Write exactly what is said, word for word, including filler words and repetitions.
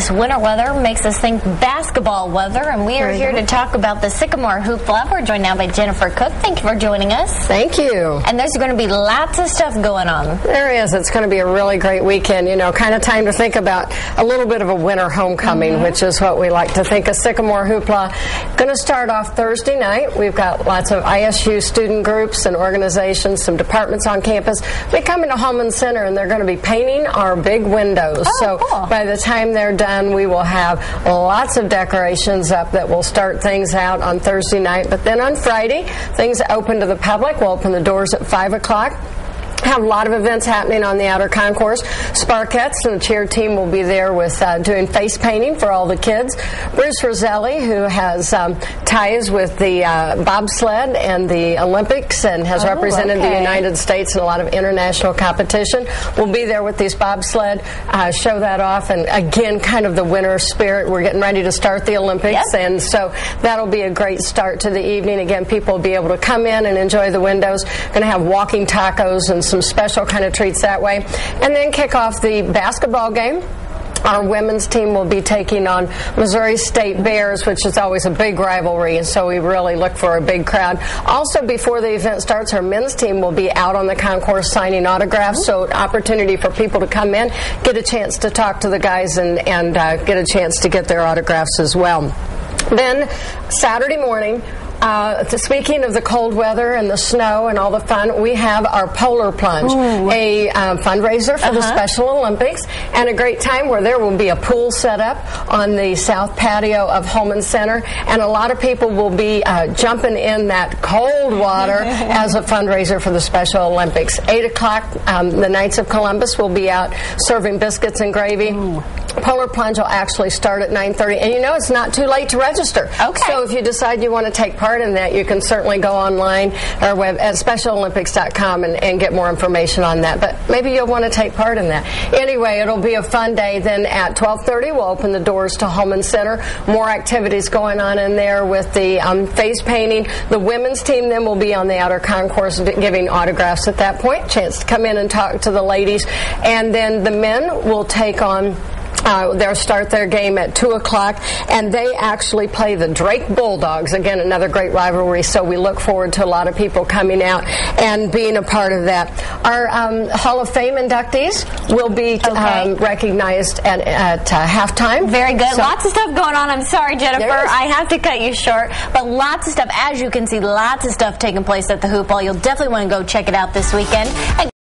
this winter weather makes us think basketball weather, and we are here to talk about the Sycamore Hoopla. We're joined now by Jennifer Cook. Thank you for joining us. Thank you. And there's going to be lots of stuff going on. There is. It's going to be a really great weekend. You know, kind of time to think about a little bit of a winter homecoming, mm-hmm. which is what we like to think of. Sycamore Hoopla going to start off Thursday night. We've got lots of I S U student groups and organizations, some departments on campus. They come into Holman Center, and they're going to be painting our big windows. Oh, so cool. By the time they're done, we will have lots of decorations up that will start things out on Thursday night. But then on Friday, things open to the public. We'll open the doors at five o'clock. Have a lot of events happening on the outer concourse. Sparkettes and the cheer team will be there with uh, doing face painting for all the kids. Bruce Roselli, who has um, ties with the uh, bobsled and the Olympics and has oh, represented okay. the United States in a lot of international competition, will be there with these bobsled, uh, show that off. And again, kind of the winter spirit. We're getting ready to start the Olympics, yep. and so that'll be a great start to the evening. Again, people will be able to come in and enjoy the windows. Going to have walking tacos and some special kind of treats that way. And then kick off the basketball game. Our women's team will be taking on Missouri State Bears, which is always a big rivalry, and so we really look for a big crowd. Also, before the event starts, our men's team will be out on the concourse signing autographs, so an opportunity for people to come in, get a chance to talk to the guys, and, and uh, get a chance to get their autographs as well. Then, Saturday morning, Uh, speaking of the cold weather and the snow and all the fun, we have our Polar Plunge, Ooh. a um, fundraiser for uh-huh. the Special Olympics, and a great time where there will be a pool set up on the south patio of Holman Center, and a lot of people will be uh, jumping in that cold water as a fundraiser for the Special Olympics. Eight o'clock, um, the Knights of Columbus will be out serving biscuits and gravy. Ooh. Polar Plunge will actually start at nine thirty, and you know it's not too late to register. Okay. So if you decide you want to take part in that, you can certainly go online or web at special olympics dot com and, and get more information on that. But maybe you'll want to take part in that. Anyway, it'll be a fun day. Then at twelve thirty, we'll open the doors to Holman Center. More activities going on in there with the um, face painting. The women's team then will be on the outer concourse giving autographs at that point. Chance to come in and talk to the ladies. And then the men will take on Uh, they'll start their game at two o'clock, and they actually play the Drake Bulldogs. Again, another great rivalry, so we look forward to a lot of people coming out and being a part of that. Our um, Hall of Fame inductees will be okay. um, recognized at, at uh, halftime. Very good. So, lots of stuff going on. I'm sorry, Jennifer. I have to cut you short, but lots of stuff. As you can see, lots of stuff taking place at the Hoop Ball. You'll definitely want to go check it out this weekend. And